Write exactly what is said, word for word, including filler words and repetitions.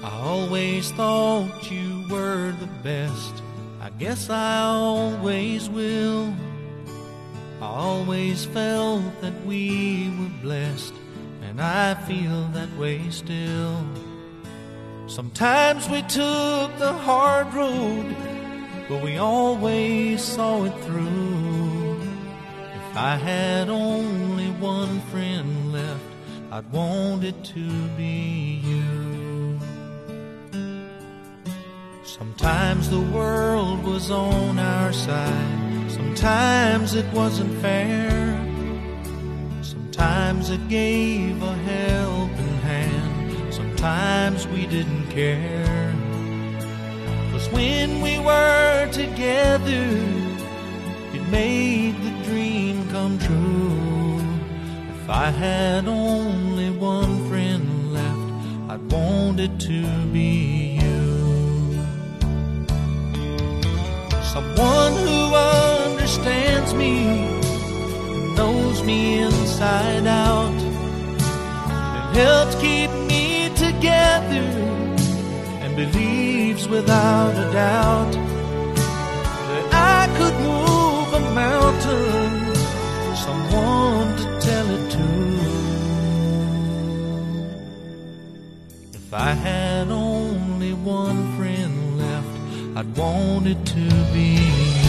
I always thought you were the best. I guess I always will. I always felt that we were blessed, and I feel that way still. Sometimes we took the hard road, but we always saw it through. If I had only one friend left, I'd want it to be you. Sometimes the world was on our side, sometimes it wasn't fair. Sometimes it gave a helping hand, sometimes we didn't care. 'Cause when we were together, it made the dream come true. If I had only one friend left, I'd want it to be you. Someone who understands me, knows me inside out, and helps keep me together, and believes without a doubt that I could move a mountain. Someone to tell it to. If I had only one friend left, I'd want it to be